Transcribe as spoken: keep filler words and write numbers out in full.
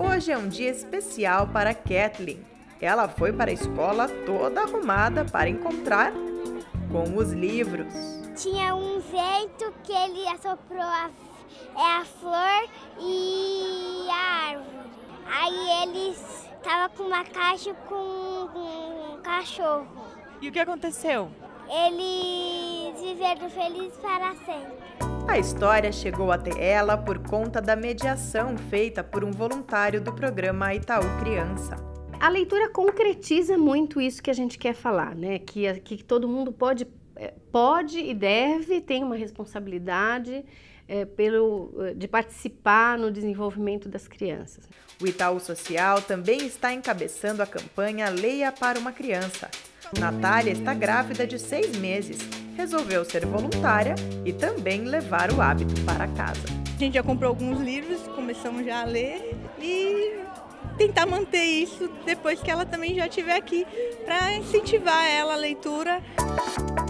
Hoje é um dia especial para Kathleen. Ela foi para a escola toda arrumada para encontrar com os livros. Tinha um vento que ele assoprou a, é a flor e a árvore. Aí ele estava com uma caixa com um cachorro. E o que aconteceu? Eles viveram felizes para sempre. A história chegou até ela por conta da mediação feita por um voluntário do programa Itaú Criança. A leitura concretiza muito isso que a gente quer falar, né? Que, que todo mundo pode, pode e deve, tem uma responsabilidade é, pelo, de participar no desenvolvimento das crianças. O Itaú Social também está encabeçando a campanha Leia para uma Criança. Natália está grávida de seis meses, resolveu ser voluntária e também levar o hábito para casa. A gente já comprou alguns livros, começamos já a ler e tentar manter isso depois que ela também já estiver aqui, para incentivar ela a leitura.